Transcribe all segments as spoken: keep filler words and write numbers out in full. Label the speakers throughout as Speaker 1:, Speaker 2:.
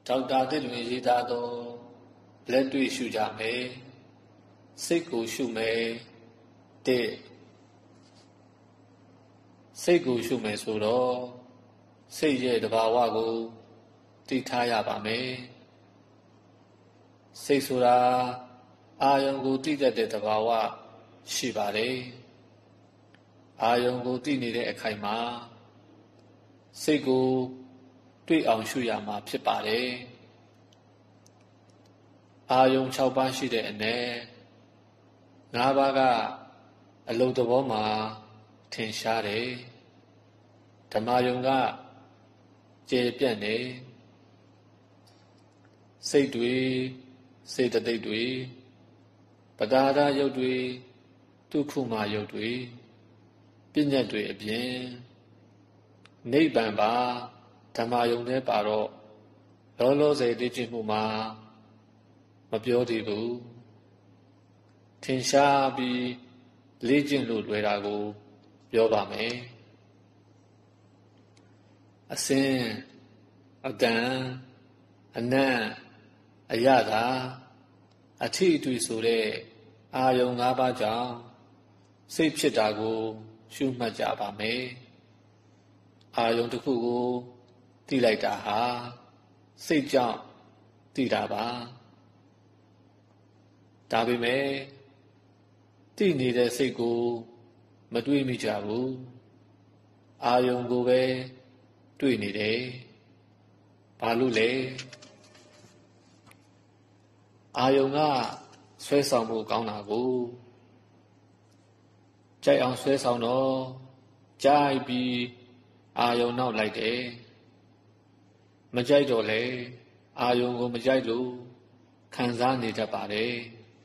Speaker 1: ဒေါက်တာသစ်လွင်ရေးသားသောလက်တွေ့ရှုကြမယ်စိတ်ကိုရှုမယ်တဲ့စိတ်ကိုရှုမယ်ဆိုတော့စိတ်ရဲ့တဘာဝကိုသိထားရပါမယ်စိတ်ဆိုတာအာယုံကိုသိတတ်တဲ့တဘာဝရှိပါတယ်အာယုံကိုသိနေတဲ့အခိုက်မှာစိတ်ကိုတွေ့အောင်ရှုရမှာဖြစ်ပါတယ်အာယုံ၆ပါးရှိတဲ့အနက်၅ပါးကအလုံးသဘောမှာထင်ရှားတယ်ဓမ္မယုံကကျေပြန့်တယ်စိတ်တွေစေတသိက်တွေပဒါဒယုတ်တွေဒုက္ခမယုတ်တွေပညတ်တွေအပြင်နိဗ္ဗာန်ပါဓမ္မယုံထဲပါတော့လောလောဆယ်သိကျင့်မှုမှာမပြောသေးဘူးထင်ရှားပြီးလေ့ကျင့်လို့လွယ်တာကိုပြောပါမယ်အစင်းအတန်အနံ့အရသာအထိအတွေ့ဆိုတဲ့အာယုံ၅ပါးကြောင့်စိတ်ဖြစ်တာကိုရှုမှတ်ကြပါမယ်အာယုံတစ်ခုကိုသိလိုက်တာဟာစိတ်ကြောင့်သိတာပါဒါပေမဲ့သိနေတဲ့စိတ်ကိုမတွေးမိကြဘူးအာယုံကိုပဲတွေ့နေတယ်ဘာလို့လဲအာယုံကဆွဲဆောင်ဖို့ကောင်းတာကိုကြိုက်အောင်ဆွဲဆောင်တော့ကြိုက်ပြီးအာယုံနောက်လိုက်တယ်မကြိုက်တော့လေအာယုံကိုမကြိုက်လို့ခံစားနေတတ်ပါတယ်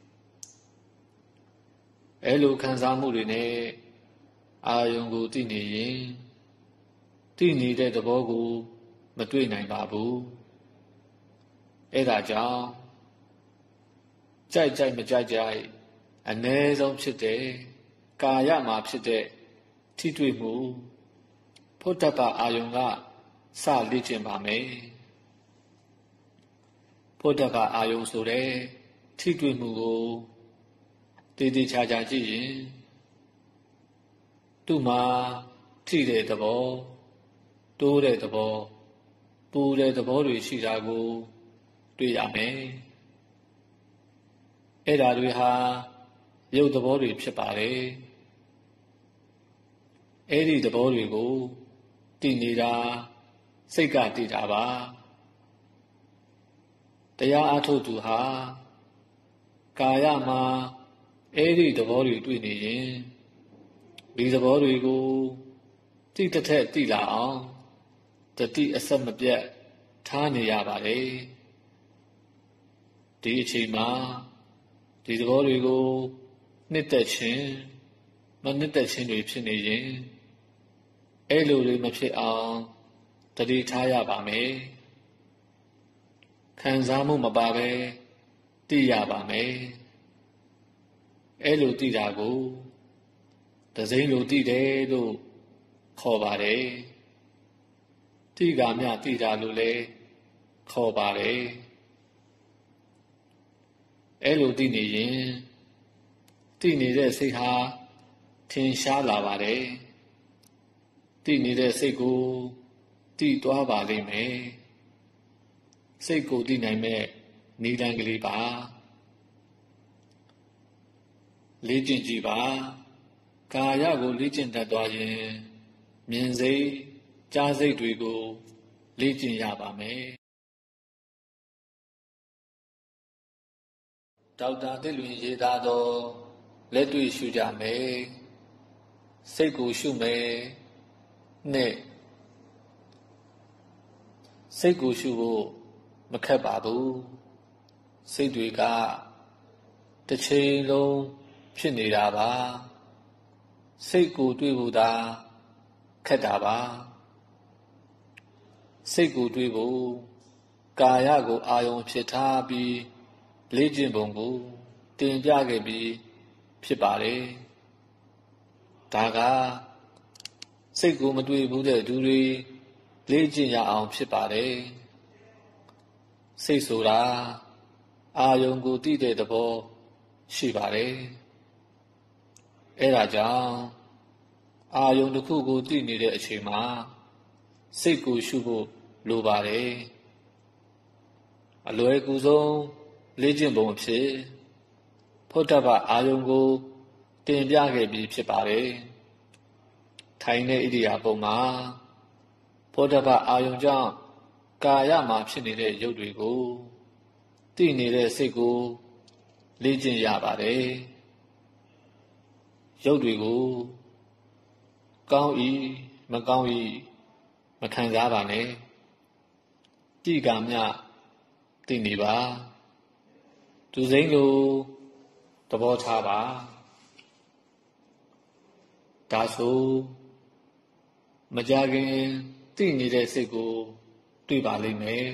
Speaker 1: အဲလိုခံစားမှုတွေနဲ့အာယုံကိုသိနေရင်သိနေတဲ့သဘောကိုမတွေ့နိုင်ပါဘူးအဲဒါကြောင့်ကြိုက်ကြိုက်မကြိုက်ကြိုက်အ ਨੇ ဆုံးဖြစ်တဲ့ကာယမှာဖြစ်တဲ့ထိတွေ့မှုဖို့တ္တပအာယုံကစလေ့ကျင့်ပါမယ်ဖို့တ္တပအာယုံဆိုတဲ့ထိတွေ့မှုကိုတည်တည်ချာချာကြည့်ရင်သူ့မှာထိတဲ့သဘောတိုးတဲ့သဘောပူတဲ့သဘောတွေရှိတာကိုတွေ့ရမယ်အဲ့ဒါတွေဟာရုပ်သဘောတွေဖြစ်ပါတယ်အဲ့ဒီသဘောတွေကိုတည်နေတာစိတ်ကတည်တာပါတရားအထုတ်သူဟာကာယမှာအဲ့ဒီသဘောတွေတွေ့နေရင်ဒီသဘောတွေကိုတိတထက်တိလာအောင်တတိအဆက်မပြတ်ထားနေရပါတယ်ဒီအချိန်မှာဒီသဘောတွေကိုနှစ်သက်ခြင်းမနှစ်သက်ခြင်းတွေဖြစ်နေရင်အဲ့လိုတွေမဖြစ်အောင်တတိထားရပါမယ်ခံစားမှုမပါပဲသိရပါမယ်အဲ့လိုသိတာကိုတစိမ့်လိုသိတယ်လို့ခေါ်ပါတယ်သိကမြသိတာလို့လည်းခေါ်ပါတယ်အဲ့လိုသိနေရင်သိနေတဲ့စိတ်ဟာထင်ရှားလာပါတယ်သိနေတဲ့စိတ်ကိုသိသွားပါလိမ့်မယ်စိတ်ကိုသိနိုင်မဲ့နည်းလမ်းကလေးပါလေ့ကျင့်ကြည့်ပါကာယကိုလေ့ကျင့်တတ်သွားရင်မြင်စိတ်ကြားစိတ်တွေကိုလေ့ကျင့်ရပါမယ်ဒေါက်တာသစ်လွင်ရေးသားသောလက်တွေ့ရှုကြမယ်စိတ်ကိုရှုမယ်နဲ့စိတ်ကိုရှုဖို့မခက်ပါဘူးစိတ်တွေကတစ်ချိန်လုံးဖြစ်နေတာပါစိတ်ကိုတွေးဖို့သာခက်တာပါစိတ်ကိုတွေးဖို့ကာယကိုအာယုံဖြစ်ထားပြီးလေ့ကျင့်ပုံကိုတင်ပြခဲ့ပြီးဖြစ်ပါတယ်ဒါကစိတ်ကိုမတွေးဘူးတဲ့သူတွေလေ့ကျင့်ရအောင်ဖြစ်ပါတယ်စိတ်ဆိုတာအာယုံကိုသိတဲ့သဘောရှိပါတယ်အဲ့ဒါကြောင့်အာယုံတစ်ခုကိုသိနေတဲ့အချိန်မှာစိတ်ကိုရှုဖို့လိုပါတယ်အလွယ်ကူဆုံးလေ့ကျင့်ပုံအဖြစ်ဖုဒ္ဓဘာအာယုံကိုတင်ပြခဲ့ပြီးဖြစ်ပါတယ်ထိုင်တဲ့ဣရိယာပုမှာဖုဒ္ဓဘာအာယုံကြောင့်ကာယမှာဖြစ်နေတဲ့ရုပ်တွေကိုသိနေတဲ့စိတ်ကိုလေ့ကျင့်ရပါတယ်ရုပ်တွေကိုကောင်း၏မကောင်း၏မခံစားပါနဲ့ကြည်ကမြသိနေပါသူစိမ့်လိုသဘောထားပါဒါဆိုမကြခင်သိနေတဲ့စိတ်ကိုတွေ့ပါလိမ့်မယ်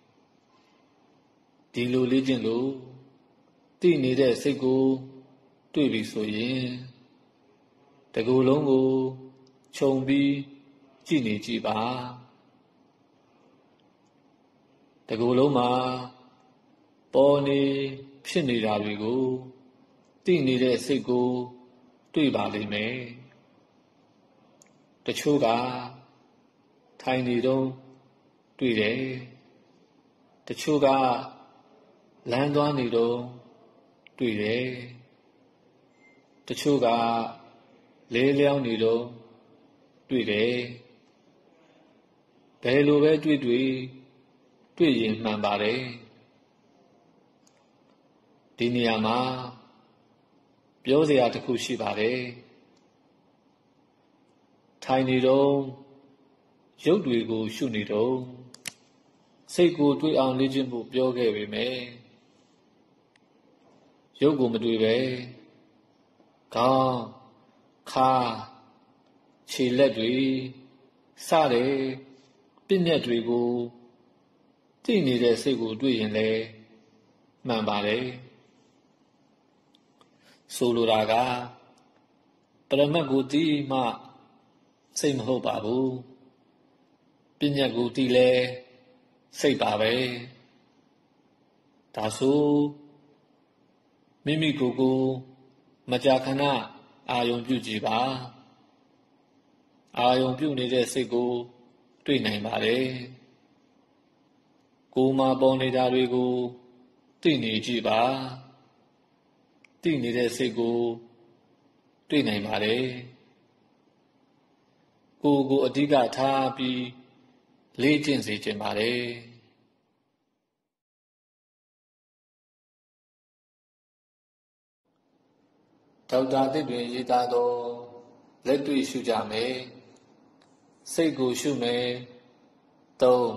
Speaker 1: ဒီလိုလေ့ကျင့်လို့သိနေတဲ့စိတ်ကိုတွေ့ပြီဆိုရင်တကူလုံးကိုခြုံပြီးကြည့်နေကြည့်ပါတကူလုံးမှာပေါ်နေဖြစ်နေတာတွေကိုသိနေတဲ့စိတ်ကိုတွေ့ပါလိမ့်မယ်တချို့ကထိုင်နေတော့တွေ့တယ်တချို့ကလမ်းသွားနေတော့တွေ့တယ်တချို့ကလဲလျောင်းနေတော့တွေ့တယ်ဘယ်လိုပဲတွေ့တွေ့တွေ့ရင်မှန်ပါတယ်ဒီနေရာမှာပြောစရာတစ်ခုရှိပါတယ်ထိုင်နေတော့ရုပ်တွေကိုရှုနေတော့စိတ်ကိုတွေ့အောင်လေ့ကျင့်ဖို့ပြောခဲ့ပေမယ့်ရုပ်ကိုမတွေ့ပဲခေါင်းခါခြေလက်တွေစတဲ့ပြည့်ညက်တွေကိုသိနေတဲ့စိတ်ကိုတွေ့ရင်လည်းမှန်ပါတယ်ဆိုလိုတာကပရမတ်ကိုသိမှစိတ်မဟုတ်ပါဘူးပြည့်ညက်ကိုသိလဲစိတ်ပါပဲဒါဆိုမိမိကိုယ်ကိုမကြာခဏအာယုံပြုကြည့်ပါအာယုံပြုနေတဲ့စိတ်ကိုတွေ့နိုင်ပါတယ်ကိုယ်မှာပေါ်နေတာတွေကိုသိနေကြည့်ပါသိနေတဲ့စိတ်ကိုတွေ့နိုင်ပါတယ်ကိုယ်ကိုအဓိကထားပြီးလေ့ကျင့်စေခြင်းပါတယ်ဒေါက်တာသစ်တွင်ရေးသားသောလက်တွေ့ရှုကြမယ်စိတ်ကိုရှုမယ်သုံး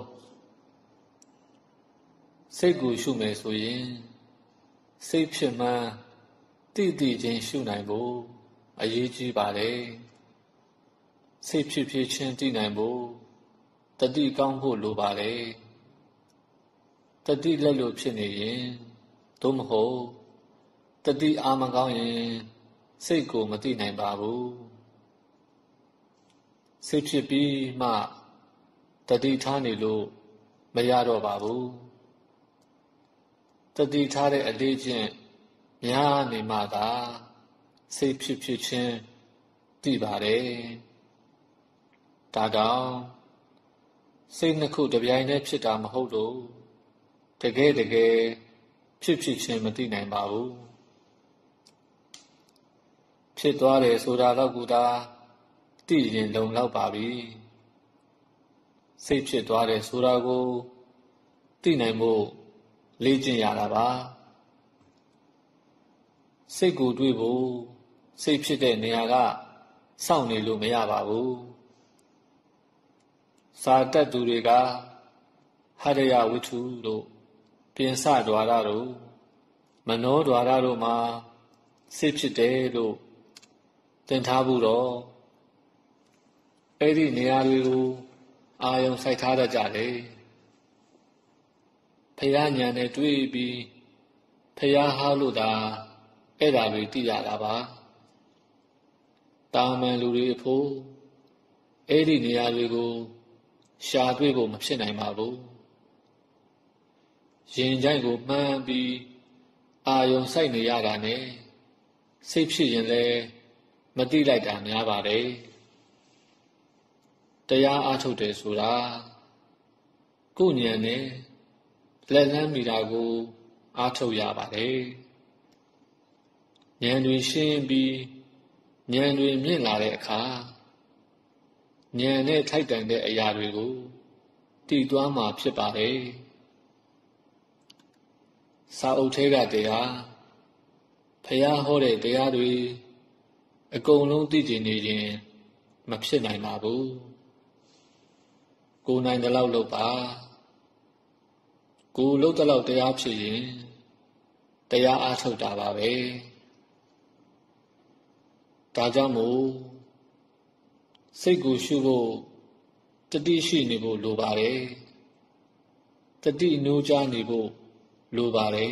Speaker 1: စိတ်ကိုရှုမယ်ဆိုရင်စိတ်ဖြစ်မှန်းတိတိချင်းရှုနိုင်ဖို့အရေးကြီးပါတယ်စိတ်ဖြစ်ဖြစ်ချင်းသိနိုင်ဖို့တတိကောင်းဖို့လိုပါတယ်တတိလက်လို့ဖြစ်နေရင်သို့မဟုတ်တတိအာမကောင်းရင်စိတ်ကိုမသိနိုင်ပါဘူးစိတ်ဖြစ်ပြီးမှတတိထားနေလို့မရတော့ပါဘူးတတိထားတဲ့အလေးချင်းများနေမှသာစိတ်ဖြစ်ဖြစ်ချင်းသိပါတယ်ဒါကြောင့်စိတ်နှစ်ခုတစ်ပြိုင်တည်းဖြစ်တာမဟုတ်လို့တကယ်တကယ်ဖြစ်ဖြစ်ချင်းမသိနိုင်ပါဘူးဖြစ်သွားတယ်ဆိုတာတော့ကူတာသိရင်လုံလောက်ပါပြီစိတ်ဖြစ်သွားတယ်ဆိုတာကိုသိနိုင်ဖို့လေ့ကျင့်ရတာပါစိတ်ကိုတွေ့ဖို့စိတ်ဖြစ်တဲ့နေရာကစောင့်နေလို့မရပါဘူးစာတတ်သူတွေကဟရယဝိထုတို့ပြင်စဒွါရတို့မနောဒွါရတို့မှာစိတ်ဖြစ်တယ်လို့သင်ထားဖို့တော့အဲ့ဒီနေရာတွေကိုအာယုံစိုက်ထားတတ်ကြတယ်ဖယားညာနဲ့တွေ့ပြီးဖယားဟာလို့သာအဲ့ဒါတွေသိရတာပါတာမန်လူတွေအဖို့အဲ့ဒီနေရာတွေကိုရှာတွေ့ဖို့မဖြစ်နိုင်ပါဘူးရင်ကြိုက်ကိုမှန်းပြီးအာယုံစိုက်နေရတာနဲ့စိတ်ဖြစ်ရင်လည်းမသိလိုက်တာများပါတယ်တရားအားထုတ်တယ်ဆိုတာကိုယ်ဉာဏ်နဲ့လက်လန်းမိတာကိုအားထုတ်ရပါတယ်ဉာဏ်တွေရှင်းပြီးဉာဏ်တွေမြင့်လာတဲ့အခါဉာဏ်နဲ့ထိုက်တန်တဲ့အရာတွေကိုတည်သွားမှာဖြစ်ပါတယ်စာအုပ်ထဲကတရားဖျားဟောတဲ့တရားတွေအကုန်လုံးသိကျင်နေရင်မဖြစ်နိုင်ပါဘူးကိုယ်နိုင်တဲ့လောက်လုပ်ပါကိုယ်လုပ်တဲ့လောက်တရားဖြစ်ရင်တရားအားထုတ်တာပါပဲဒါကြောင့်မို့စိတ်ကိုရှုဖို့တတိရှိနေဖို့လိုပါတယ်တတိနိုးကြားနေဖို့လိုပါတယ်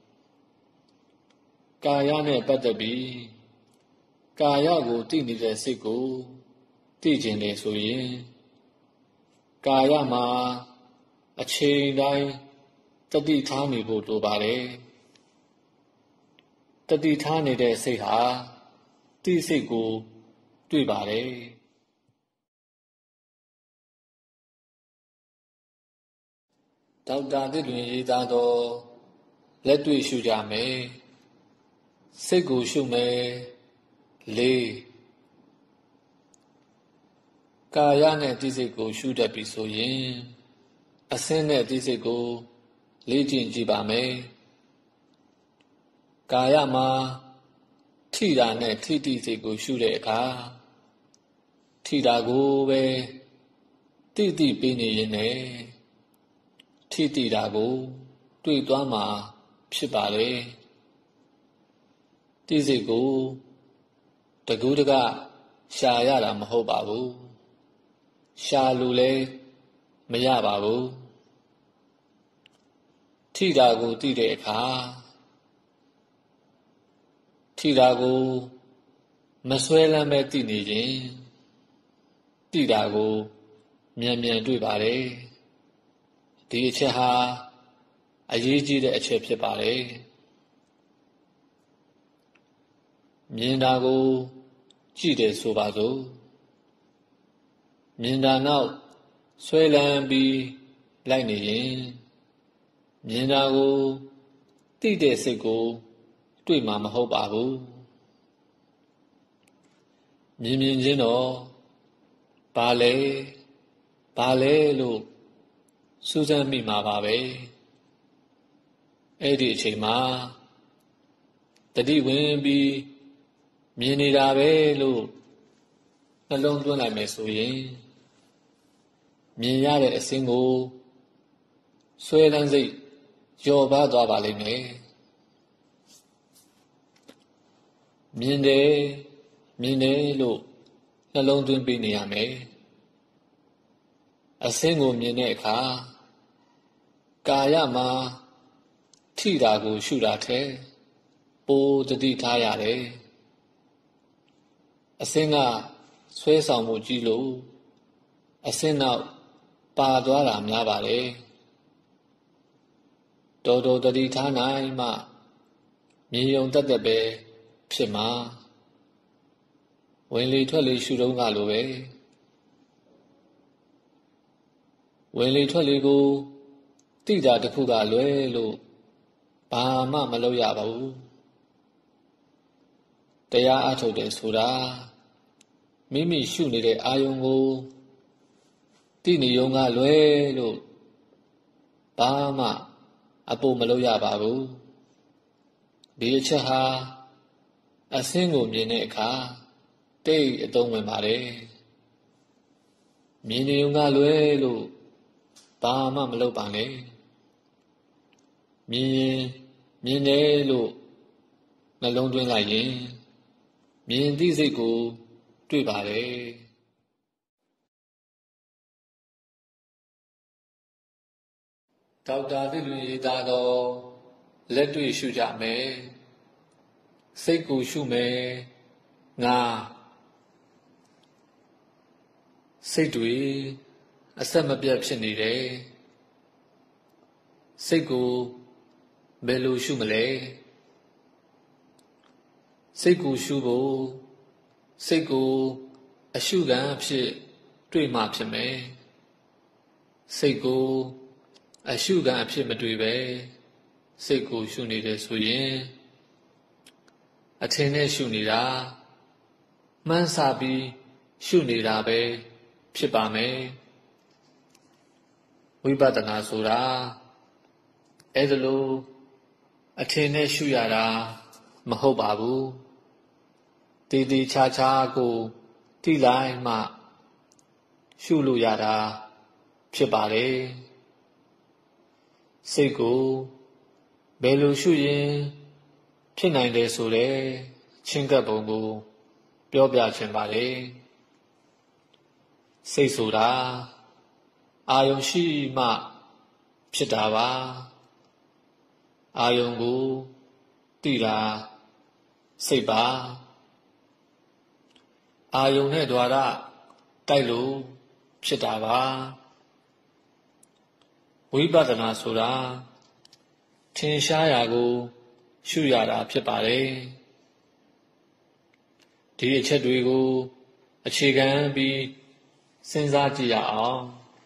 Speaker 1: ကာယနဲ့ပတ်သက်ပြီးကာယကိုသိနေတဲ့စိတ်ကိုသိကျင်တယ်ဆိုရင်ကာယမှာအချိန်တိုင်းတတိထားနေဖို့လိုပါတယ်တတိထားနေတဲ့စိတ်ဟာတိစိတ်ကိုတွေ့ပါတယ်ဒေါက်တာသစ်တွင်ရေးသားသောလက်တွေ့ရှုကြမယ်စိတ်ကိုရှုမယ်လေးကာယနဲ့တိစိတ်ကိုရှုတတ်ပြီဆိုရင်အစင်းနဲ့တိစိတ်ကိုလေ့ကျင့်ကြည့်ပါမယ်ကာယမှာထိတာနဲ့ထိတိစိတ်ကိုရှုတဲ့အခါထိတာကိုပဲတိတိပေးနေရင်လည်းထိတိတာကိုတွေ့သွားမှာဖြစ်ပါလေတိစိတ်ကိုတကူးတကရှာရတာမဟုတ်ပါဘူးရှာလို့လည်းမရပါဘူးထိတာကိုသိတဲ့အခါထိတာကိုမဆွဲလမ်းပဲသိနေရင်သိတာကိုမြန်မြန်တွေ့ပါတယ်ဒီအချက်ဟာအရေးကြီးတဲ့အချက်ဖြစ်ပါတယ်မြင်တာကိုကြည့်တယ်ဆိုပါစို့မြင်တာနောက်ဆွဲလန်းပြီးလိုက်နေရင်မြင်တာကိုသိတဲ့စိတ်ကိုတွေ့မှာမဟုတ်ပါဘူးမြင်မြင်ချင်းတော့ဘာလဲဘာလဲလို့စူးစမ်းမိမှာပါပဲအဲ့ဒီအချိန်မှာတတိဝင်ပြီးမြင်နေတာပဲလို့နှလုံးသွင်းလိုက်မယ်ဆိုရင်မြင်ရတဲ့အစင်းကိုဆွဲလန်းစိတ်လျော့ပါသွားပါလိမ့်မယ်မြင်တယ်မြင်တယ်လို့နှလုံးသွင်းပေးနေရမယ်အစင်းကိုမြင်တဲ့အခါကာယမှာထိတာကိုရှုတာထဲပိုတတိထားရတယ်အစင်းကဆွဲဆောင်မှုကြီးလို့အစင်းနောက်ပါသွားတာများပါတယ်တော်တော်တတိထားနိုင်မှမြင်ယုံတတ်တဲ့ပဲဖြစ်မှာဝင်လေထွက်လေရှုတုံးကလိုပဲဝင်လေထွက်လေကိုတိတာတစ်ခုကလွဲလို့ဘာမှမလုပ်ရပါဘူးတရားအထုတ်တယ်ဆိုတာမိမိရှုနေတဲ့အာယုံကိုတိနေယုံကလွဲလို့ဘာမှအပိုမလုပ်ရပါဘူးဒီအချက်ဟာအစင်းကိုမြင်တဲ့အခါတိတ်အသုံးဝင်ပါတယ်မြင်နေယုံကလွဲလို့ဘာမှမလုပ်ပါနဲ့မြင်ရင်မြင်တယ်လို့နှလုံးသွင်းလိုက်ရင်မြင်သိစိတ်ကိုတွေ့ပါတယ်ဒေါက်တာသစ်လွင်ရေးသားသောလက်တွေ့ရှုကြမယ်စိတ်ကိုရှုမယ်ငါစိတ်တွေအဆက်မပြတ်ဖြစ်နေတယ်စိတ်ကိုဘယ်လိုရှုမလဲစိတ်ကိုရှုဖို့စိတ်ကိုအရှုခံအဖြစ်တွေ့မှဖြစ်မယ်စိတ်ကိုအရှုခံအဖြစ်မတွေ့ပဲစိတ်ကိုရှုနေတယ်ဆိုရင်အထင်နဲ့ရှုနေတာမှန်းဆပြီးရှုနေတာပဲဖြစ်ပါမယ်ဝိပဿနာဆိုတာအဲ့ဒါလိုအထင်နဲ့ရှုရတာမဟုတ်ပါဘူးတည်တည်ချာချာကိုတိလိုက်မှရှုလို့ရတာဖြစ်ပါတယ်စိတ်ကိုဘယ်လိုရှုရင်ဖြစ်နိုင်တယ်ဆိုတဲ့ချင်းကပ်ပုံကိုပြောပြချင်ပါတယ်စိတ်ဆိုတာအာယုံရှိမှဖြစ်တာပါအာယုံကိုသိတာစိတ်ပါအာယုံနဲ့ဓာရတိုက်လို့ဖြစ်တာပါဝိပဿနာဆိုတာထင်ရှားရာကိုရှုရတာဖြစ်ပါတယ်ဒီအချက်တွေကိုအခြေခံပြီးစဉ်းစားကြည့်ရအောင်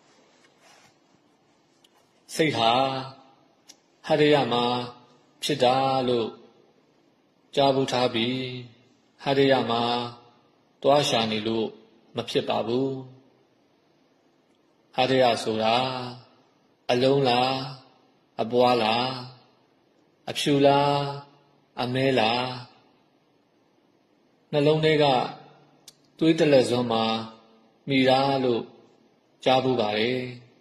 Speaker 1: စိတ်ဟာဟရိယမှာဖြစ်တာလို့ကြားဘူးထားပြီးဟရိယမှာတွားရှာနေလို့မဖြစ်ပါဘူးဟရိယဆိုတာအလုံးလားအပွားလားအဖြူလားအမဲလားနှလုံးထဲကသွေးတလက်စွန်းမှာမိတာလို့ကြားဘူးပါလေ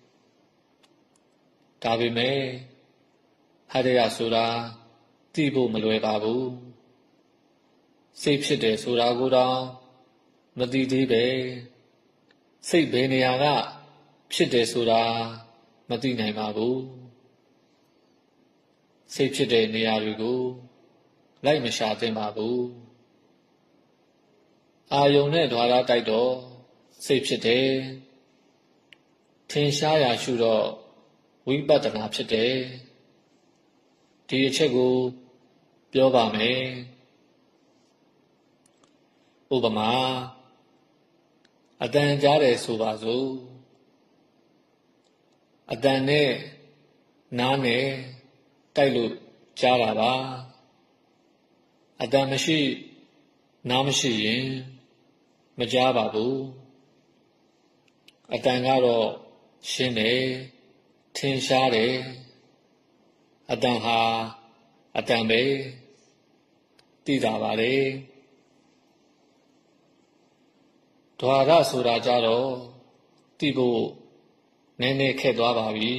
Speaker 1: ဒါပေမဲ့ဟရိယဆိုတာသိဖို့မလွယ်ပါဘူးစိတ်ဖြစ်တယ်ဆိုတာကိုတောင်မသိသေးပဲစိတ်ဘယ်နေရာကဖြစ်တယ်ဆိုတာမသိနိုင်ပါဘူးစိတ်ဖြစ်တဲ့နေရာတွေကိုလိုက်မရှာသင့်ပါဘူးအာယုံနဲ့ဓာရတိုက်တော့စိတ်ဖြစ်တယ်ထင်ရှားရာရှုတော့ဝိပဿနာဖြစ်တယ်ဒီအချက်ကိုပြောပါမယ်ဥပမာအတန်ကြားတယ်ဆိုပါစို့အတန်နဲ့နားနဲ့တိုက်လို့ကြားတာပါအတန်မရှိနားမရှိရင်မကြားပါဘူးအတန်ကတော့ရှင်းတယ်ထင်ရှားတယ်အတန်ဟာအတန်ပဲသိတာပါလေဓာရဆိုတာကြတော့သိဖို့နည်းနည်းခက်သွားပါပြီ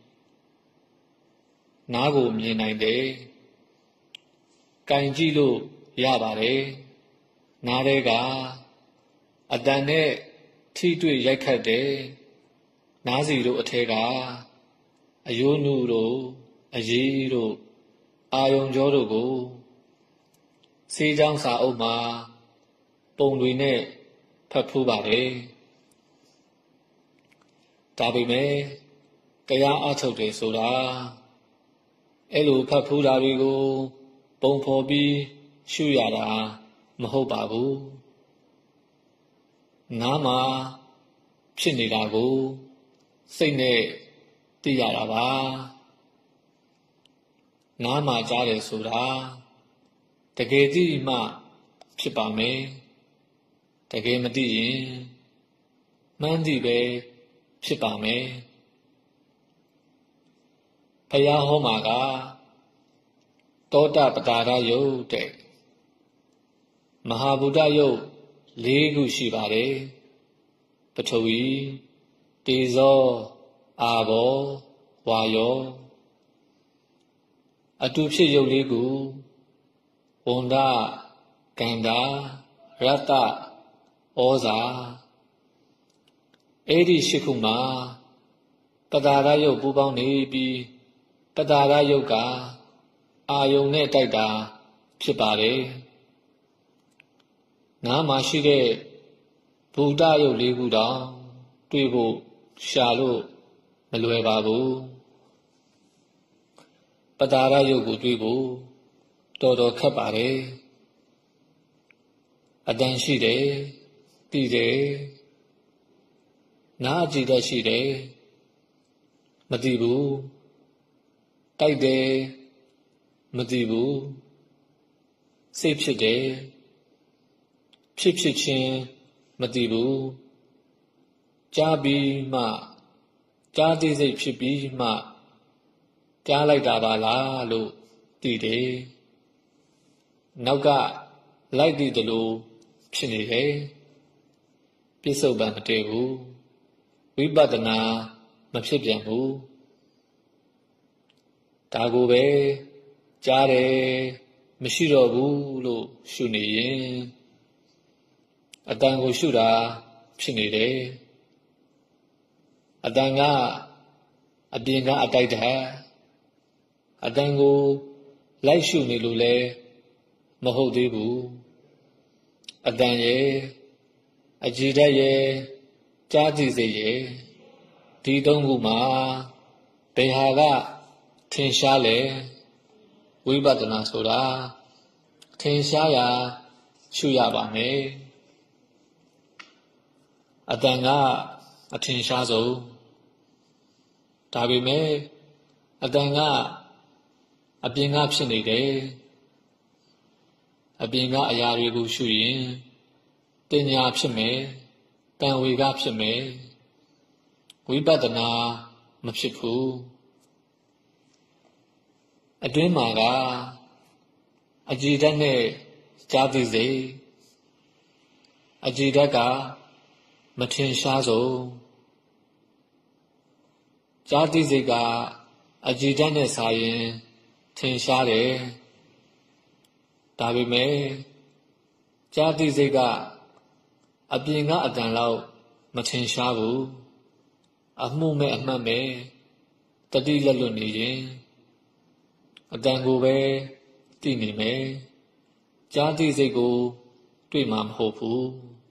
Speaker 1: နားကိုမြင်နိုင်တယ်ကင်ကြည့်လို့ရပါတယ်နားထဲကအတန်နဲ့ထိတွေ့ရိုက်ခတ်တယ်နားစီတို့အထဲကအယိုးနုတို့အရေးတို့အာယုံကြောတို့ကိုစေးချောင်းစာအုပ်မှာပုံတွေနဲ့ဖတ်ဖူးပါတယ်ဒါပေမဲ့တရားအထုတ်တယ်ဆိုတာအဲ့လိုဖတ်ဖူးတာတွေကိုပုံဖော်ပြီးရှုရတာမဟုတ်ပါဘူးနားမှာဖြစ်နေတာကိုစိတ်နဲ့သိရတာပါနားမှာကြားတယ်ဆိုတာတကယ်သိမှဖြစ်ပါမယ်တကယ်မသိရင်မှန်းသိပဲဖြစ်ပါမယ်ဘုရားဟောမှာကသောတပတာရယုတ်တဲ့မဟာဗုဒ္ဓယုတ်လေးခုရှိပါတယ်ပထဝီတေဇောအာဘောဝါယောအတူဖြစ်ယုတ်လေးခုဝန္ဒကန္တာရတ္တဩဇာအဲ့ဒီရှိခုမှာပတာရယုတ်ပူပေါင်းနေပြီးပတာရယုတ်ကအာယုံနဲ့တိုက်တာဖြစ်ပါတယ်နားမှာရှိတဲ့ဗုဒ္ဓယုတ်လေးခုတောင်တွေ့ဖို့ရှာလို့မလွယ်ပါဘူးပတာရယုတ်ကိုတွေးဖို့တော်တော်ခက်ပါတယ်အတန်ရှိတယ်သိတယ်နားကြည့်တတ်ရှိတယ်မသိဘူးတိုက်တယ်မသိဘူးစိတ်ဖြစ်တယ်ဖြစ်ဖြစ်ချင်းမသိဘူးကြားပြီးမှကြားသိစိတ်ဖြစ်ပြီးမှကြားလိုက်တာပါလားလို့သိတယ်နောက်ကလိုက်သိတယ်လို့ဖြစ်နေတယ်ပြစ္ဆုတ်ပံမတည်ဘူးဝိပဿနာမဖြစ်ပြန်ဘူးဒါကိုပဲကြားတယ်မရှိတော့ဘူးလို့ရှုနေရင်အတန်ကိုရှုတာဖြစ်နေတယ်အတန်ကအပြင်ကအတိုက်တဟအတန်ကိုလိုက်ရှုနေလို့လဲမဟုတ်သေးဘူးအတန်ရဲ့အကြည်ဓာတ်ရဲ့ကြားသိစိတ်ရဲ့ဒီသုံးခုမှာဘယ်ဟာကထင်ရှားလဲဝိပဿနာဆိုတာထင်ရှားရာရှုရပါမယ်အတန်ကအထင်ရှားဆုံးဒါပေမဲ့အတန်ကအပြင်ကဖြစ်နေတယ်အပြင်ကအရာတွေကိုရှုရင်တင်ညာဖြစ်မယ်တန်ဝေကဖြစ်မယ်ဝိပဿနာမဖြစ်ဘူးအတွင်းမှာကအကြည်ဓာတ်နဲ့ကြားသိစိတ်အကြည်ဓာတ်ကမထင်ရှားဆုံးကြားသိစိတ်ကအကြည်ဓာတ်နဲ့စာရင်ထင်ရှားတယ်ဒါပေမဲ့ကြားသိစိတ်ကအပြင်ကအတန်လောက်မထင်ရှားဘူးအမှုမဲ့အမှတ်မဲ့တတိလက်လွတ်နေရင်အတန်ကိုပဲသိနေမယ်ကြားသိစိတ်ကိုတွေ့မှာမဟုတ်ဘူး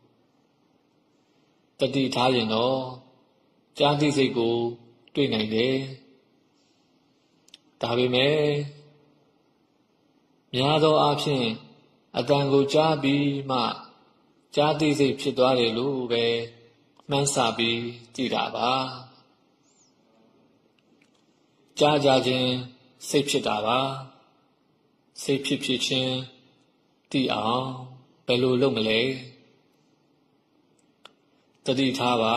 Speaker 1: တတိထားရင်တော့ကြားသိစိတ်ကိုတွေ့နိုင်တယ်ဒါပေမဲ့များသောအားဖြင့်အတန်ကိုကြားပြီးမှကြားသိစိတ်ဖြစ်သွားတယ်လို့ပဲမှန်းဆပြီးကြည့်တာပါကြားကြခြင်းစိတ်ဖြစ်တာပါစိတ်ဖြစ်ဖြစ်ချင်းသိအောင်ဘယ်လိုလုပ်မလဲတတိထားပါ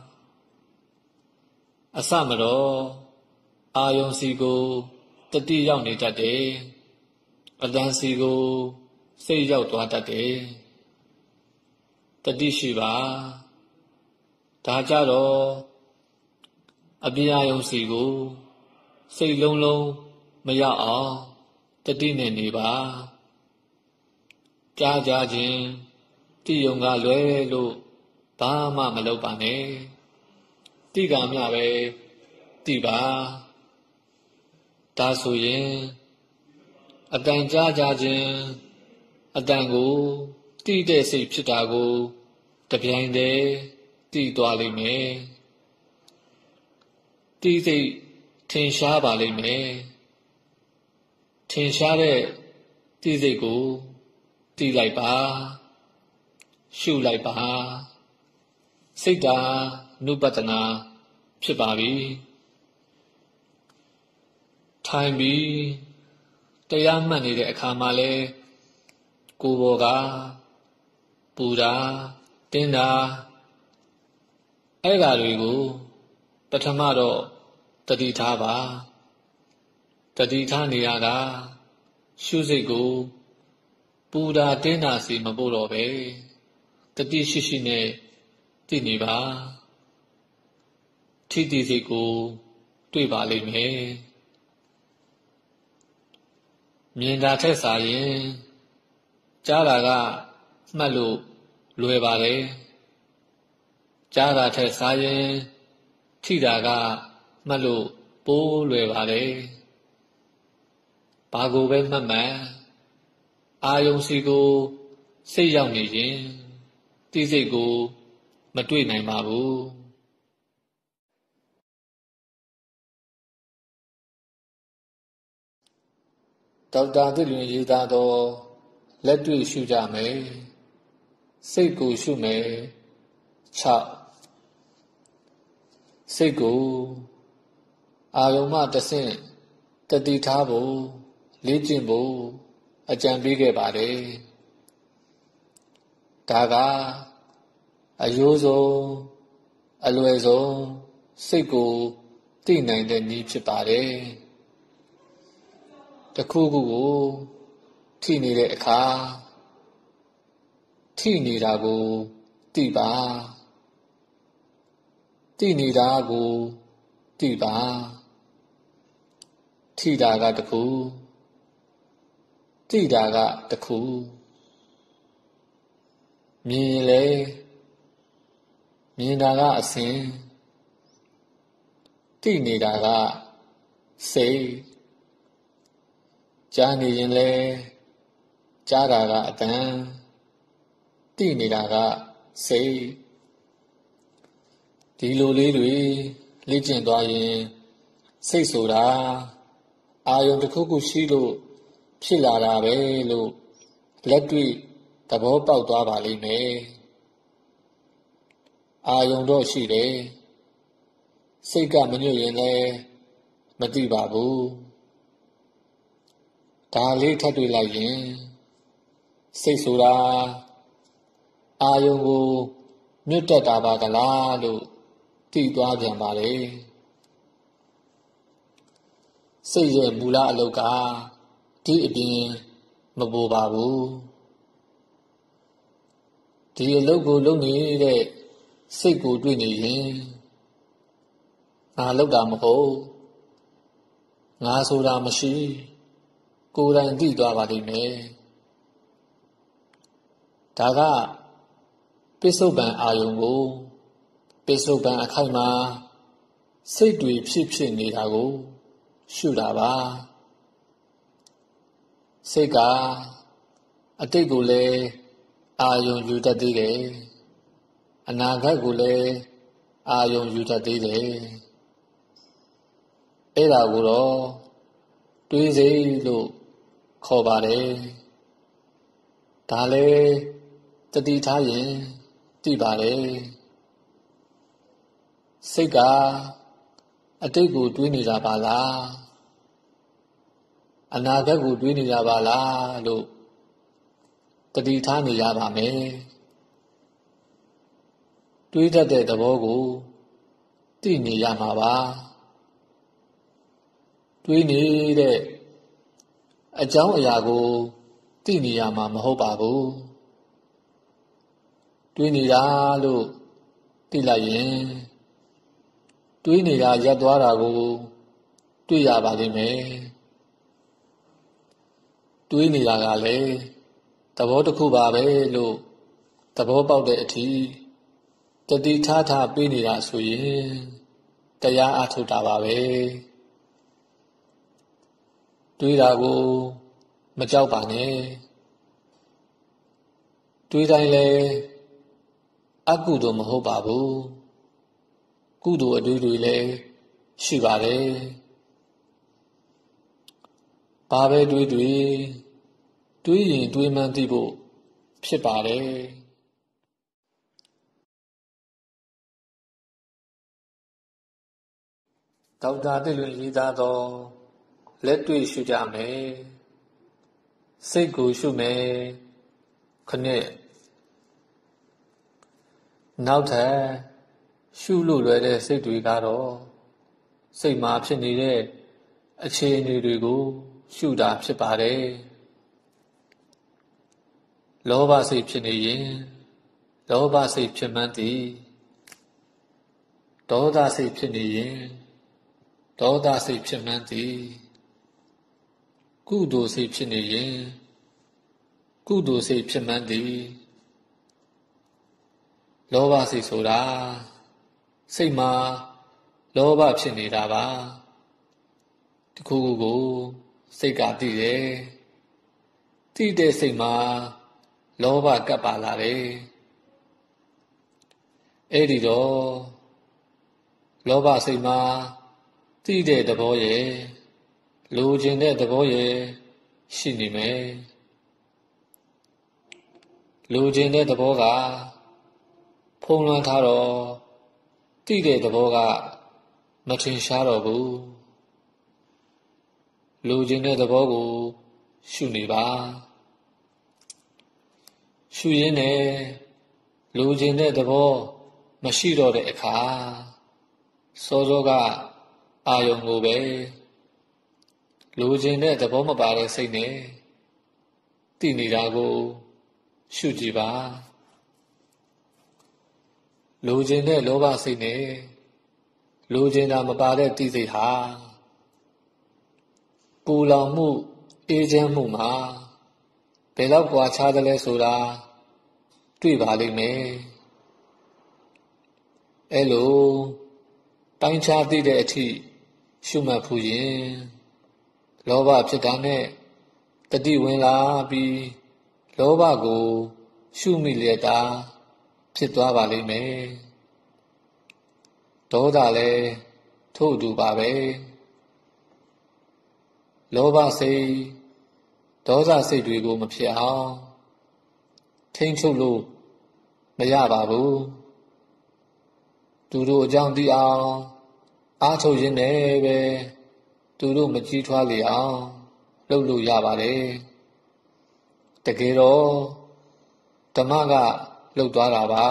Speaker 1: အစမတော့အာယုံစီကိုတတိရောက်နေတတ်တယ်အတန်စီကိုစိတ်ရောက်သွားတတ်တယ်တတိရှိပါဒါကြတော့အပြာယုံစီကိုစိတ်လုံးလုံးမရောက်အောင်တတိနဲ့နေပါကြားကြခြင်းတိယုံကလွဲလို့ဘာမှမလုပ်ပါနဲ့တိကမြပဲတိပါဒါဆိုရင်အတန်ကြားကြခြင်းအတန်ကိုတိတဲ့စိတ်ဖြစ်တာကိုတပြိုင်တည်းတိသွားလိမ့်မယ်တိစိတ်ထင်ရှားပါလိမ့်မယ်ထင်ရှားတဲ့တိစိတ်ကိုတိလိုက်ပါရှုလိုက်ပါစိတ်ဓာနုပတနာဖြစ်ပါပြီထိုင်ပြီးတရားမှတ်နေတဲ့အခါမှာလဲကိုယ်ပေါ်ကပူတာတင်းတာအဲ့ဓာတွေကိုပထမတော့တတိထားပါတတိထားနေရတာရှုစိတ်ကိုပူတာတင်းတာစီမပို့တော့ပဲတတိရှိရှိနဲ့သိနေပါထိတိစိတ်ကိုတွေ့ပါလိမ့်မယ်မြင်တာထက်စာရင်ကြားတာကမှတ်လို့လွယ်ပါတယ်ကြားတာထက်စာရင်ထိတာကမှတ်လို့ပိုးလွယ်ပါတယ်ဘာကိုပဲမှတ်မှန်အာယုံစီကိုစိတ်ရောက်နေရင်တိစိတ်ကိုမတွေ့နိုင်ပါဘူးဒေါက်တာသစ်လွင်ရေးသားသောလက်တွေ့ရှုကြမယ်စိတ်ကိုရှုမယ်၆စိတ်ကိုအာယုံမှတဆင့်တတိထားဖို့လေ့ကျင့်ဖို့အကြံပေးခဲ့ပါတယ်ဒါကအယိုးဆုံးအလွယ်ဆုံးစိတ်ကိုသိနိုင်တဲ့နည်းဖြစ်ပါတယ်တစ်ခုခုကိုထိနေတဲ့အခါထိနေတာကိုသိပါသိနေတာကိုသိပါထိတာကတစ်ခုသိတာကတစ်ခုမြင်ရင်လေမြင်တာကအစဉ်သိနေတာကစိတ်ကြားနေရင်လေကြားတာကအတန်သိနေတာကစိတ်ဒီလိုလေးတွေလေ့ကျင့်သွားရင်စိတ်ဆိုတာအာယုံတစ်ခုခုရှိလို့ဖြစ်လာတာပဲလို့လက်တွေ့သဘောပေါက်သွားပါလိမ့်မယ်အာယုံတော့ရှိတယ်စိတ်ကမညွတ်ရင်လည်းမသိပါဘူးဒါလေးထပ်တွေ့လိုက်ရင်စိတ်ဆိုတာအာယုံကိုညွတ်တတ်တာပါကလားလို့သိသွားပြန်ပါလေစိတ်ရဲ့မူလအလုပ်ကဒီအပြင်မပူပါဘူးဒီအလုပ်ကိုလုပ်နေတဲ့စိတ်ကိုတွေ့နေရင်ငါလုပ်တာမဟုတ်ငါဆိုတာမရှိကိုယ်တိုင်သိသွားပါလိမ့်မယ်ဒါကပိဿုပန်အာယုံကိုပိဿုပန်အခိုက်မှာစိတ်တွေဖြစ်ဖြစ်နေတာကိုရှုတာပါစိတ်ကအတိတ်ကိုလည်းအာယုံယူတတ်သေးတယ်အနာဂတ်ကိုလည်းအာယုံယူတတ်သေးတယ်အဲ့ဒါကိုတော့တွေးစိတ်လို့ခေါ်ပါတယ်ဒါလည်းတတိထားရင်သိပါတယ်စိတ်ကအတိတ်ကိုတွေးနေတာပါလားအနာဂတ်ကိုတွေးနေတာပါလားလို့တတိထားနေရပါမယ်တွေးတတ်တဲ့သဘောကိုသိနေရမှာပါတွေးနေတဲ့အကြောင်းအရာကိုသိနေရမှာမဟုတ်ပါဘူးတွေးနေတာလို့သိလိုက်ရင်တွေးနေတာရပ်သွားတာကိုတွေ့ရပါလိမ့်မယ်တွေးနေတာကလည်းသဘောတစ်ခုပါပဲလို့သဘောပေါက်တဲ့အထိတတိထားထားပေးနေတာဆိုရင်တရားအထုတ်တာပါပဲတွေးတာကိုမကြောက်ပါနဲ့တွေးတိုင်းလည်းအကုသိုလ်မဟုတ်ပါဘူးကုသိုလ်အတူတူလည်းရှိပါတယ်ဘာပဲတွေးတွေးတွေးရင်တွေးမှန်းသိဖို့ဖြစ်ပါတယ်ဒေါက်တာသစ်လွင်ရေးသားသောလက်တွေ့ရှုကြမယ်စိတ်ကိုရှုမယ်ခနဲ့နောက်ထပ်ရှုလို့လွယ်တဲ့စိတ်တွေကတော့စိတ်မှာဖြစ်နေတဲ့အခြေအနေတွေကိုရှုတာဖြစ်ပါတယ်လောဘစိတ်ဖြစ်နေရင်လောဘစိတ်ဖြစ်မှန်းသည်ဒေါသစိတ်ဖြစ်နေရင်ဒေါသစိတ်ဖြစ်မှန်းသည်ကုသိုလ်စိတ်ဖြစ်နေရင်ကုသိုလ်စိတ်ဖြစ်မှန်းသည်လောဘစိတ်ဆိုတာစိတ်မှာလောဘဖြစ်နေတာပါတခုခုကိုစိတ်ကသိတယ်သိတဲ့စိတ်မှာလောဘကပ်ပါလာတယ်အဲ့ဒီတော့လောဘစိတ်မှာသိတဲ့သဘောရဲ့လိုချင်တဲ့သဘောရဲ့ရှိနေမယ်လိုချင်တဲ့သဘောကဖုံးလွှမ်းထားတော့သိတဲ့သဘောကမထင်ရှားတော့ဘူးလိုချင်တဲ့သဘောကိုရှုနေပါရှုရင်းနဲ့လိုချင်တဲ့သဘောမရှိတော့တဲ့အခါစောစောကအာယုံကိုပဲလိုချင်တဲ့သဘောမပါတဲ့စိတ်နဲ့သိနေတာကိုရှုကြည့်ပါလိုချင်တဲ့လောဘစိတ်နဲ့လိုချင်တာမပါတဲ့သိစိတ်ဟာပူလောင်မှုအေးချမ်းမှုမှာဘယ်တော့ကွာခြားတယ်လဲဆိုတာတွေ့ပါလိမ့်မယ်အဲလိုတိုင်းခြားသိတဲ့အထိရှုမှတ်ဖူးရင်လောဘဖြစ်တာနဲ့တတိဝင်လာပြီးလောဘကိုရှုမိလျက်တာဖြစ်သွားပါလိမ့်မယ်ဒေါသလည်းထို့အတူပါပဲလောဘစိတ်ဒေါသစိတ်တွေကိုမဖြစ်အောင်ထိန်းချုပ်လို့မရပါဘူးသူတို့အကြောင်းသိအောင်အားထုတ်ရင်းနဲ့ပဲသူတို့မကြီးထွားလေအောင်လုပ်လို့ရပါတယ်တကယ်တော့ဓမ္မကလှုပ်သွားတာပါ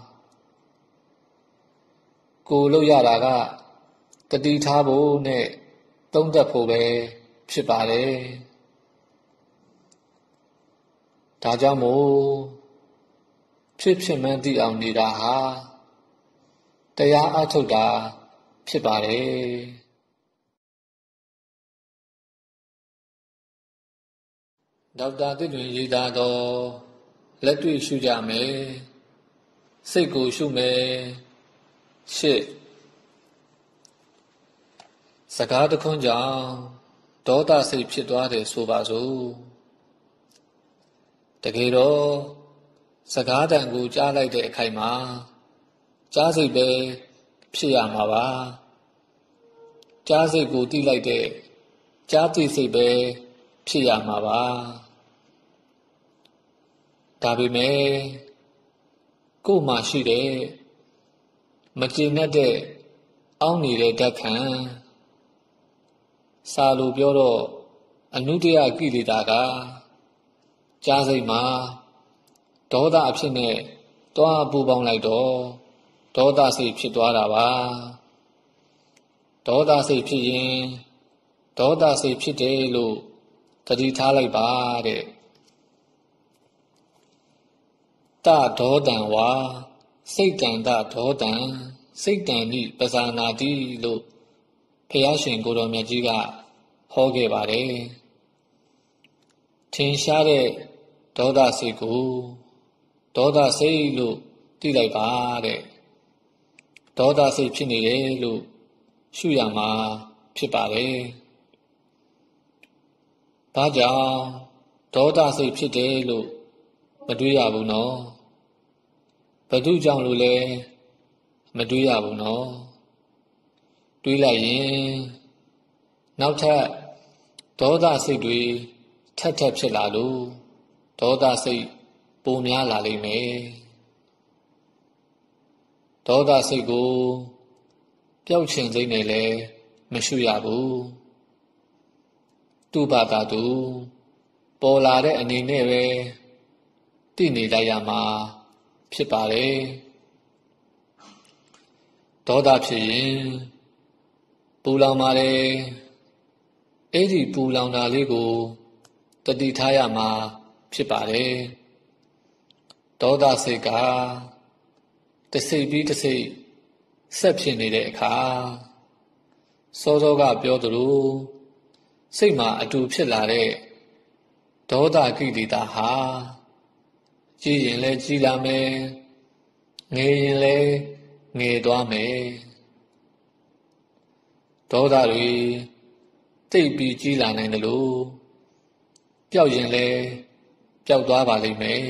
Speaker 1: ကိုလှုပ်ရတာကတတိထားဖို့နဲ့သုံးသပ်ဖို့ပဲဖြစ်ပါတယ်ဒါကြောင့်မို့ဖြစ်ဖြစ်မှန်းသိအောင်နေတာဟာတရားအထုတ်တာဖြစ်ပါတယ်ဒေါက်တာသစ်တွင်ရေးသားသောလက်တွေ့ရှုကြမယ်စိတ်ကိုရှုမယ်ရှစ်စကားတခွန်းကြောင့်ဒေါသစိတ်ဖြစ်သွားတယ်ဆိုပါစို့တကယ်တော့စကားတန်ကိုကြားလိုက်တဲ့အခိုက်မှာကြားစိတ်ပဲဖြစ်ရမှာပါကြားစိတ်ကိုသိလိုက်တဲ့ကြားသိစိတ်ပဲဖြစ်ရမှာပါဒါပေမဲ့ကိုယ်မှရှိတဲ့မကျေနပ်တဲ့အောင်းနေတဲ့ဓာတ်ခံစာလိုပြောတော့အနုတ္တယကိလေသာကကြားစိတ်မှာဒေါသအဖြစ်နဲ့တွားပူပေါင်းလိုက်တော့ဒေါသစိတ်ဖြစ်သွားတာပါဒေါသစိတ်ဖြစ်ရင်ဒေါသစိတ်ဖြစ်တယ်လို့သတိထားလိုက်ပါတဲ့တဒေါတံဝါစိတ်တံတဒေါတံစိတ်တံနိပဇာနာတိလို့ဘုရားရှင်ကိုယ်တော်မြတ်ကြီးကဟောခဲ့ပါတယ်ထင်ရှားတဲ့ဒေါသစိတ်ကိုဒေါသစိတ်လို့သိလိုက်ပါတဲ့ဒေါသစိတ်ဖြစ်နေတယ်လို့ရှုရမှာဖြစ်ပါတယ်။ဘာကြောင့်ဒေါသစိတ်ဖြစ်တယ်လို့မတွေးရဘူးနော်။ဘယ်သူကြောင့်လို့လဲမတွေးရဘူးနော်။တွေးလိုက်ရင်နောက်ထပ်ဒေါသစိတ်တွေထပ်ထပ်ဖြစ်လာလို့ဒေါသစိတ်ပိုများလာလိမ့်မယ်ဒေါသစိတ်ကိုပျောက်ချင်စိတ်နဲ့လည်းမရှုရဘူးသူ့ဘာသာသူပေါ်လာတဲ့အနေနဲ့ပဲတည်နေလိုက်ရမှာဖြစ်ပါတယ်ဒေါသဖြစ်ရင်ပူလောင်ပါတယ်အဲ့ဒီပူလောင်တာလေးကိုတတိထားရမှာဖြစ်ပါတယ်ဒေါသစိတ်ကတစိတ်ပြီးတစိတ်ဆက်ဖြစ်နေတဲ့အခါစောစောကပြောသလိုစိတ်မှာအတူဖြစ်လာတဲ့ဒေါသကိလေသာဟာကြည်ရင်လည်းကြည်လာမယ်ငြိရင်လည်းငြိသွားမယ်ဒေါသတွေတိတ်ပြီးကြီးလာနိုင်တယ်လို့ပျောက်ရင်လည်းပျောက်သွားပါလိမ့်မယ်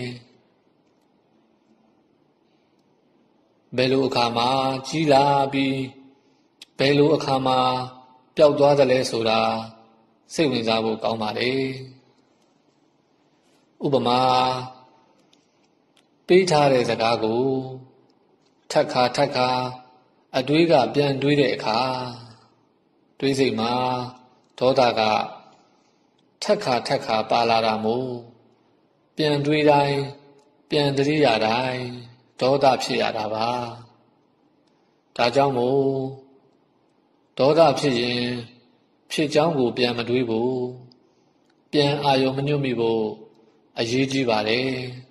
Speaker 1: ဘယ်လိုအခါမှာကြီးလာပြီးဘယ်လိုအခါမှာပျောက်သွားသလဲဆိုတာစိတ်ဝင်စားဖို့ကောင်းပါလေဥပမာပေးထားတဲ့စကားကိုထပ်ခါထပ်ခါအတွေးကပြန်တွေးတဲ့အခါတွေးစိတ်မှာဒေါသကထပ်ခါထပ်ခါပါလာတာမို့ပြန်တွေးတိုင်းပြန်သတိရတိုင်းဒေါသဖြစ်ရတာပါဒါကြောင့်မို့ဒေါသဖြစ်ရင်ဖြစ်ကြောင်းကိုပြန်မတွေးဖို့ပြန်အာရုံမညွတ်မိဖို့အရေးကြီးပါတယ်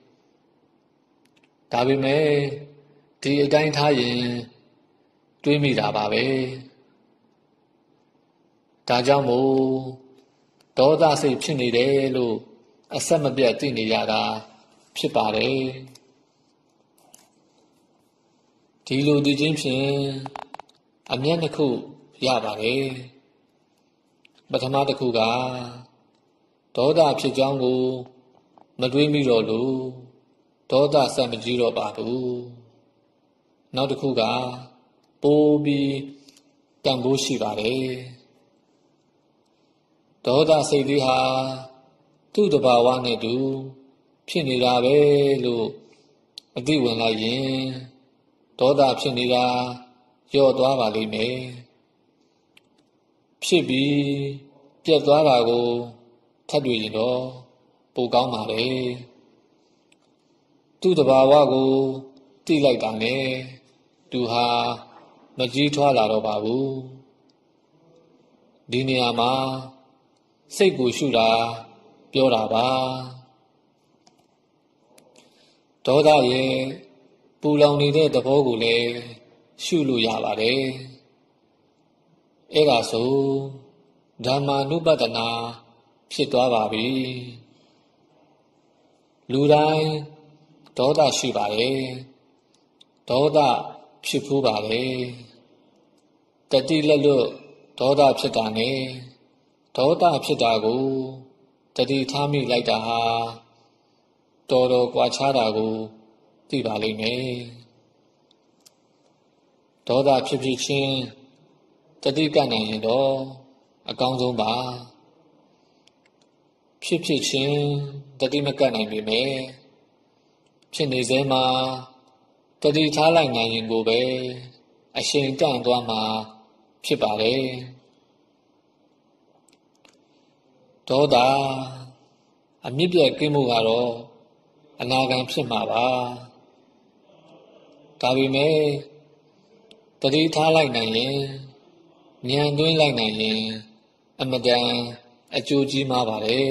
Speaker 1: ဒါပေမဲ့ဒီအတိုင်းထားရင်တွေးမိတာပါပဲဒါကြောင့်မို့ဒေါသစိတ်ဖြစ်နေတယ်လို့အဆက်မပြတ်သိနေရတာဖြစ်ပါတယ်ဒီလိုသိချင်းဖြင့်အမြတ်တစ်ခုရပါတယ်ပထမတစ်ခုကဒေါသဖြစ်ကြောင်းကိုမတွေးမိတော့လို့ဒေါသဆက်မကြည့်တော့ပါဘူးနောက်တစ်ခုကပိုးပြီးတန်ဖိုးရှိပါတယ်ဒေါသစိတ်လေးဟာသူ့တဘာဝနဲ့တူဖြစ်နေတာပဲလို့အသိဝင်လိုက်ရင်ဒေါသဖြစ်နေတာကျော့သွားပါလိမ့်မယ်ဖြစ်ပြီးပြတ်သွားတာကိုထပ်တွေ့ရင်တော့ပိုကောင်းပါလေသူ့တဘာဝကိုသိလိုက်တာနဲ့သူဟာမကြီးထွားလာတော့ပါဘူးဒီနေရာမှာစိတ်ကိုရှုတာပြောတာပါဒေါသရဲ့ပူလောင်နေတဲ့သဘောကိုလည်းရှုလို့ရပါတယ်အဲ့ဒါဆိုဓမ္မာနုပဒနာဖြစ်သွားပါပြီလူတိုင်းဒေါသရှိပါတယ်ဒေါသဖြစ်ဖူးပါတယ်တတိလက်လွတ်ဒေါသဖြစ်တာနဲ့ဒေါသဖြစ်တာကိုတတိထားမိလိုက်တာဟာတော်တော်ကွာခြားတာကိုသိပါလိမ့်မယ်ဒေါသဖြစ်ဖြစ်ချင်းတတိကနိုင်ရင်တော့အကောင်းဆုံးပါဖြစ်ဖြစ်ချင်းတတိမကနိုင်ပေမဲ့ဖြစ်နေစေမှာတတိထားလိုက်နိုင်ရင်ကိုပဲအရှိန်တန့်သွားမှာဖြစ်ပါတယ်ဒေါသအမြင့်ပြတ်ကင်းမှုကတော့အနာဂံဖြစ်မှာပါဒါပေမဲ့တတိထားလိုက်နိုင်ရင်ဉာဏ်သွင်းလိုက်နိုင်ရင်အမတန်အကျိုးကြီးမှာပါတယ်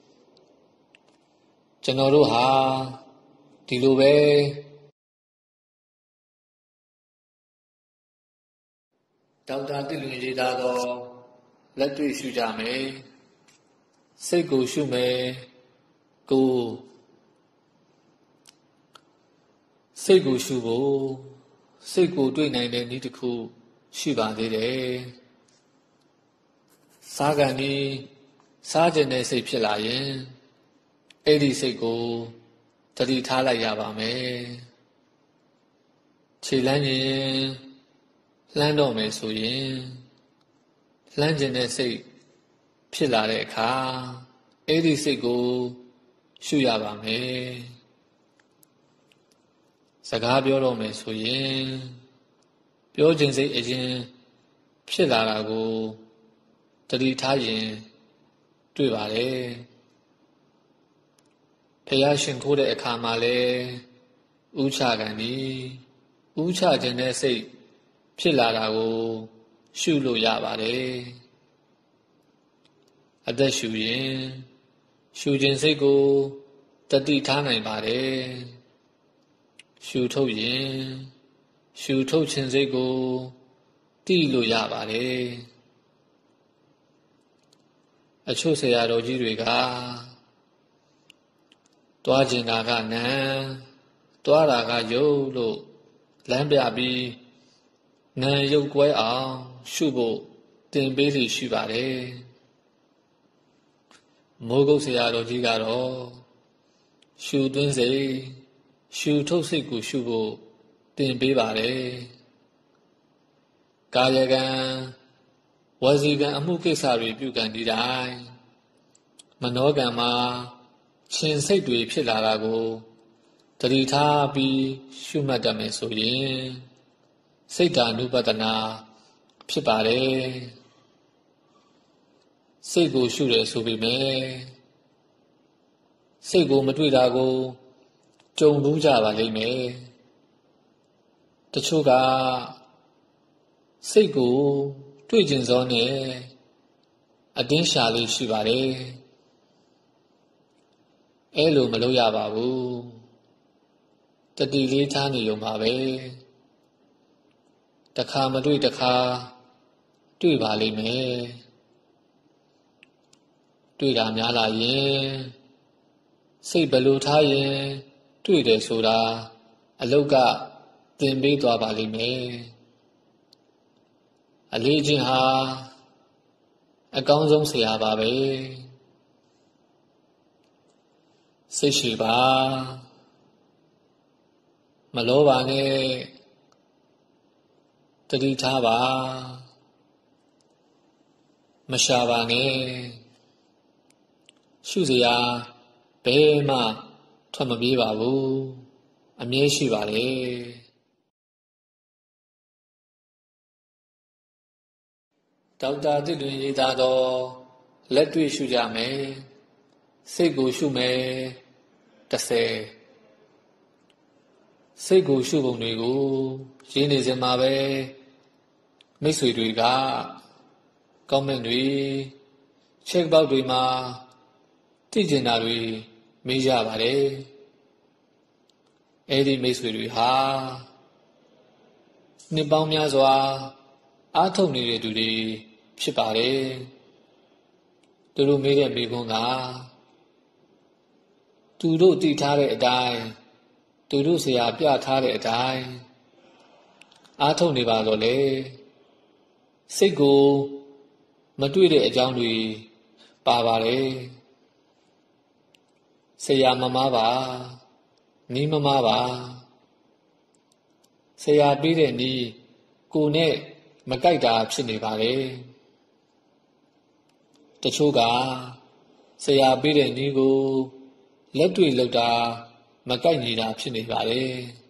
Speaker 1: ကျွန်တော်တို့ဟာဒီလိုပဲဒေါက်တာတိလွင်ရေးသားသောလက်တွေ့ရှုကြမယ်စိတ်ကိုရှုမယ်ကိုစိတ်ကိုရှုဖို့စိတ်ကိုတွေ့နိုင်တဲ့နည်းတစ်ခုရှိပါသေးတယ်စားကန်ဒီစားခြင်းတဲ့စိတ်ဖြစ်လာရင်အဲ့ဒီစိတ်ကိုတတိထားလိုက်ရပါမယ်ခြေလမ်းရင်လှမ်းတော့မယ်ဆိုရင်လှမ်းခြင်းတဲ့စိတ်ဖြစ်လာတဲ့အခါအဲ့ဒီစိတ်ကိုရှုရပါမယ်စကားပြောတော့မယ်ဆိုရင်ပြောခြင်းစိတ်အရင်ဖြစ်လာတာကိုတတိထားရင်တွေ့ပါတယ်ဖျားရှင်ခိုးတဲ့အခါမှာလဲဥချကန်ဒီဥချခြင်းတဲ့စိတ်ဖြစ်လာတာကိုရှုလို့ရပါတယ်အသက်ရှုရင်ရှုခြင်းစိတ်ကိုတတိထားနိုင်ပါတယ်ရှုထုတ်ရင်ရှုထုတ်ခြင်းစိတ်ကိုသိလို့ရပါတယ်အချို့ဆရာတော်ကြီးတွေကတွားကျင်တာကနံတွားတာကယုတ်လို့လမ်းပြပြီးနံရုပ်ကွဲအောင်ရှုဖို့တင်ပေးလိရှိပါတယ်မိုးကုတ်ဆရာတော်ကြီးကတော့ရှုသွင်းစိတ်ရှုထုတ်စိတ်ကိုရှုဖို့တင်ပေးပါတယ်ကာယကံဝစီကံအမှုကိစ္စတွေပြုကံဒီတိုင်းမနောကံမှာခြင်စိတ်တွေဖြစ်လာတာကိုသတိထားပြီးရှုမှတ်တတ်မယ်ဆိုရင်စိတ်ဓာနုပဒနာဖြစ်ပါတယ်စိတ်ကိုရှုတယ်ဆိုပေမဲ့စိတ်ကိုမတွေ့တာကိုကြုံဘူးကြပါလိမ့်မယ်တချို့ကစိတ်ကိုတွေ့ကျင်စောနဲ့အတင်းရှာလေးရှိပါတယ်အဲလိုမလုပ်ရပါဘူးတတိလေးထားနေရုံပါပဲတခါမတွေ့တခါတွေ့ပါလိမ့်မယ်တွေ့တာများလာရင်စိတ်ဘလို့ထားရင်တွေ့တယ်ဆိုတာအလုတ်ကသင်ပေးသွားပါလိမ့်မယ်အလေးချင်းဟာအကောင်းဆုံးဆရာပါပဲစိတ်ရှိပါမလောပါနဲ့တတိထားပါမရှာပါနဲ့ရှုစရာဘယ်မှထွက်မပြေးပါဘူးအမြဲရှိပါလေဒေါက်တာသစ်တွင်ရေးသားသောလက်တွေ့ရှုကြမယ်စိတ်ကိုရှုမယ်တစ်ဆယ်စိတ်ကိုရှုပုံတွေကိုရေးနေစင်မှာပဲမိတ်ဆွေတွေကကောမန့်တွေချက်ပေါက်တွေမှာသိကျင်တာတွေမေးကြပါတယ်အဲဒီမိတ်ဆွေတွေဟာနှစ်ပေါင်းများစွာအားထုတ်နေတဲ့သူတွေဖြစ်ပါတယ်သူတို့မေးတဲ့မေးခွန်းကသူတို့တည်ထားတဲ့အတိုင်းသူတို့ဆရာပြထားတဲ့အတိုင်းအားထုတ်နေပါတော့လေစိတ်ကိုမတွေ့တဲ့အကြောင်းတွေပါပါတယ်ဆရာမမားပါနီးမမားပါဆရာပေးတဲ့နီးကိုနဲ့မကြိုက်တာဖြစ်နေပါလေတချို့ကဆရာပေးတဲ့နီးကိုလက်တွေ့လောက်တာမကြိုက်နေတာဖြစ်နေပါလေ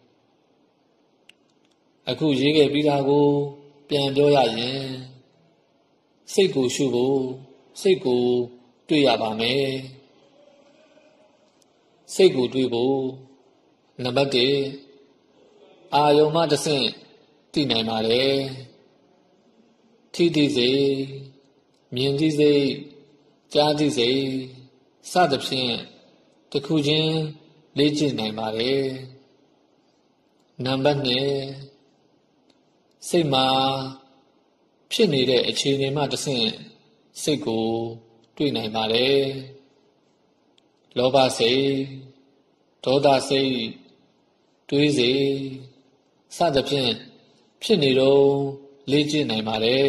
Speaker 1: အခုရေးခဲ့ပြီးတာကိုပြန်ပြောရရင်စိတ်ကိုရှုဖို့စိတ်ကိုတွေ့ရပါမယ်စိတ်ကိုတွေ့ဖို့နံပါတ်တစ်အာယုံမှတစ်ဆင့်သိနိုင်ပါတယ်ထိသိစိတ်မြင်သိစိတ်ကြားသိစိတ်စသဖြင့်တစ်ခုချင်းလေ့ကျင့်နိုင်ပါတယ်နံပါတ်နှစ်စိတ်မှာဖြစ်နေတဲ့အခြေအနေမှတစ်ဆင့်စိတ်ကိုတွေ့နိုင်ပါတယ်လောဘစိတ်ဒေါသစိတ်တွေးစိတ်စသဖြင့်ဖြစ်နေတော့လေ့ကျင့်နိုင်ပါတယ်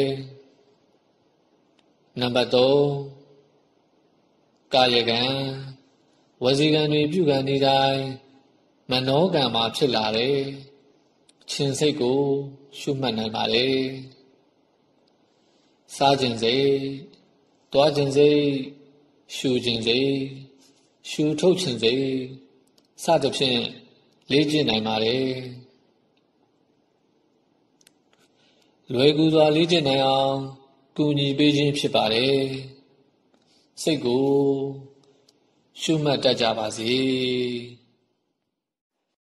Speaker 1: နံပါတ်သုံးကာယကံဝစီကံတွေပြုကံနေတိုင်းမနောကံမှာဖြစ်လာတယ်ခြင်းစိတ်ကိုရှုမှတ်နိုင်ပါတယ်စားခြင်းစိတ်တွားခြင်းစိတ်ရှုခြင်းစိတ်ရှုထုတ်ခြင်းစိတ်စသဖြင့်လေ့ကျင့်နိုင်ပါတယ်လွယ်ကူစွာလေ့ကျင့်နိုင်အောင်ကူညီပေးခြင်းဖြစ်ပါတယ်စိတ်ကိုရှုမှတ်တတ်ကြပါစေ